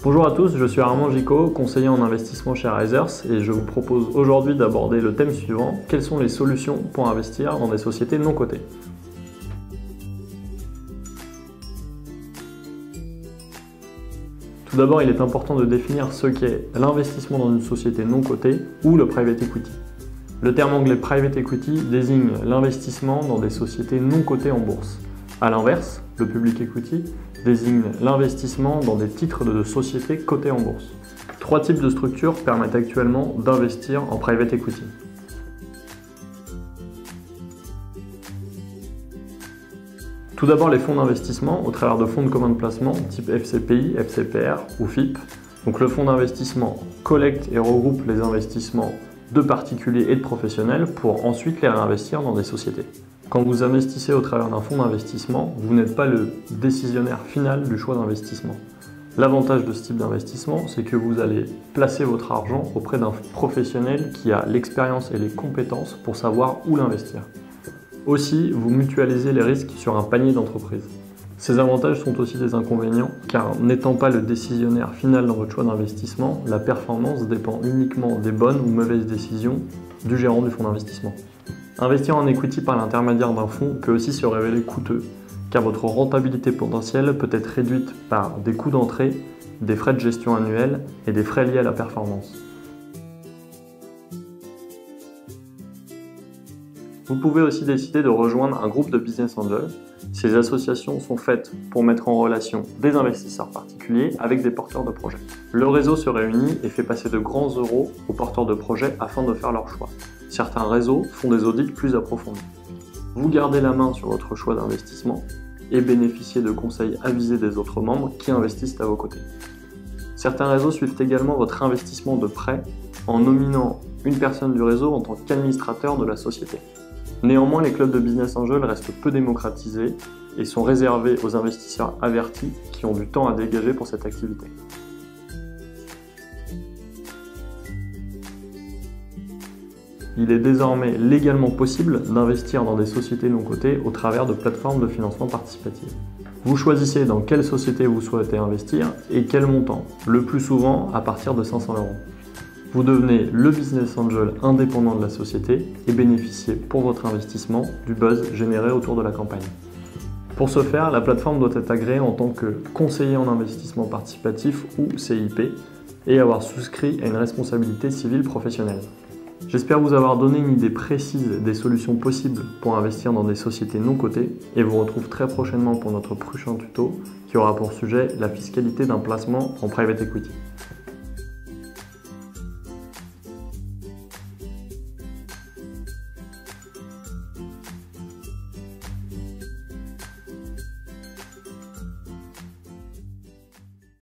Bonjour à tous, je suis Armand Gicot, conseiller en investissement chez Risers et je vous propose aujourd'hui d'aborder le thème suivant: quelles sont les solutions pour investir dans des sociétés non cotées? Tout d'abord, il est important de définir ce qu'est l'investissement dans une société non cotée ou le private equity. Le terme anglais private equity désigne l'investissement dans des sociétés non cotées en bourse. A l'inverse, le public equity désigne l'investissement dans des titres de sociétés cotées en bourse. Trois types de structures permettent actuellement d'investir en private equity. Tout d'abord, les fonds d'investissement au travers de fonds de commun de placement type FCPI, FCPR ou FIP. Donc le fonds d'investissement collecte et regroupe les investissements de particuliers et de professionnels pour ensuite les réinvestir dans des sociétés. Quand vous investissez au travers d'un fonds d'investissement, vous n'êtes pas le décisionnaire final du choix d'investissement. L'avantage de ce type d'investissement, c'est que vous allez placer votre argent auprès d'un professionnel qui a l'expérience et les compétences pour savoir où l'investir. Aussi, vous mutualisez les risques sur un panier d'entreprises. Ces avantages sont aussi des inconvénients, car n'étant pas le décisionnaire final dans votre choix d'investissement, la performance dépend uniquement des bonnes ou mauvaises décisions du gérant du fonds d'investissement. Investir en equity par l'intermédiaire d'un fonds peut aussi se révéler coûteux, car votre rentabilité potentielle peut être réduite par des coûts d'entrée, des frais de gestion annuels et des frais liés à la performance. Vous pouvez aussi décider de rejoindre un groupe de business angels. Ces associations sont faites pour mettre en relation des investisseurs particuliers avec des porteurs de projets. Le réseau se réunit et fait passer de grands euros aux porteurs de projets afin de faire leur choix. Certains réseaux font des audits plus approfondis. Vous gardez la main sur votre choix d'investissement et bénéficiez de conseils avisés des autres membres qui investissent à vos côtés. Certains réseaux suivent également votre investissement de près en nominant une personne du réseau en tant qu'administrateur de la société. Néanmoins, les clubs de business angels restent peu démocratisés et sont réservés aux investisseurs avertis qui ont du temps à dégager pour cette activité. Il est désormais légalement possible d'investir dans des sociétés non cotées au travers de plateformes de financement participatif. Vous choisissez dans quelle société vous souhaitez investir et quel montant, le plus souvent à partir de 500 €. Vous devenez le business angel indépendant de la société et bénéficiez pour votre investissement du buzz généré autour de la campagne. Pour ce faire, la plateforme doit être agréée en tant que conseiller en investissement participatif ou CIP et avoir souscrit à une responsabilité civile professionnelle. J'espère vous avoir donné une idée précise des solutions possibles pour investir dans des sociétés non cotées et vous retrouve très prochainement pour notre prochain tuto qui aura pour sujet la fiscalité d'un placement en private equity.